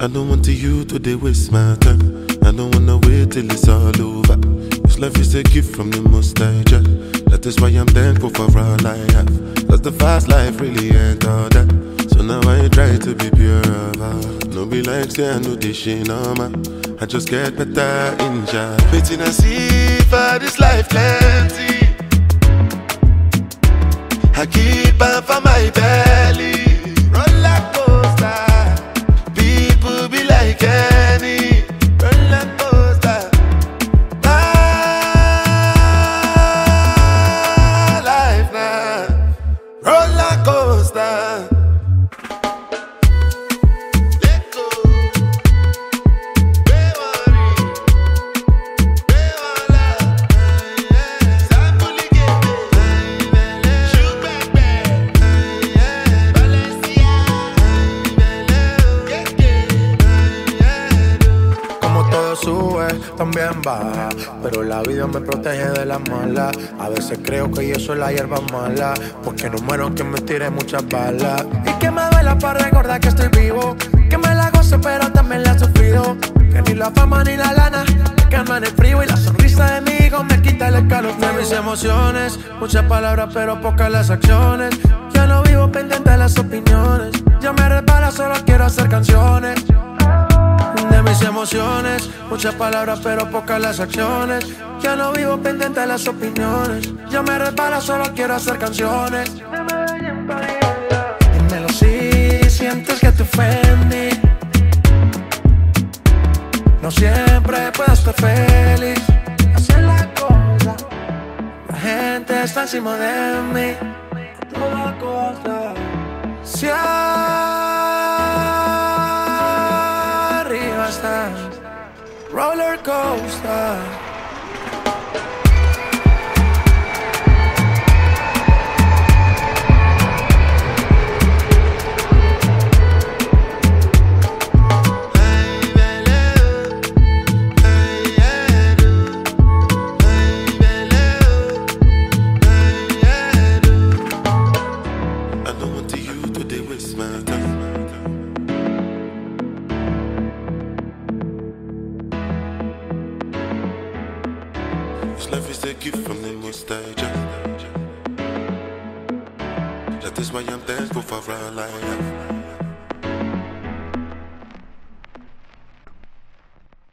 don't want you to dey waste my time. I don't wanna wait till it's all over. This life is a gift from the Most High Jah. That is why I'm thankful for all I have. Cause the fast life really ain't all that. So now I try to be pure of heart. No be like say I know this shit no man. I just get better in Jah. Waiting I see for this life plenty. I keep on for my belly. Rollercoaster. People be like any rollercoaster. My life now. Rollercoaster. También baja, pero la vida me protege de las malas. A veces creo que yo soy la hierba mala, porque no muero aunque me tire muchas balas. Y que me duela para recordar que estoy vivo, que me la gozo pero también la he sufrido. Que ni la fama ni la lana me calman el frío, y la sonrisa de mi hijo me quita el escalofrío. De mis emociones, muchas palabras pero pocas las acciones. Ya no vivo pendiente de las opiniones, ya me resbala, solo quiero hacer canciones. De mis emociones, muchas palabras pero pocas las acciones. Ya no vivo pendiente de las opiniones, ya me resbala, solo quiero hacer canciones. Dímelo si sientes que te ofendí. No siempre puedo estar feliz. Hacer la cosa, la gente está encima de mí a toda costa. Si Rollercoaster. I don't want you to dey waste my time. This life is a gift from the Most High Jah. That is why I'm thankful for all I have.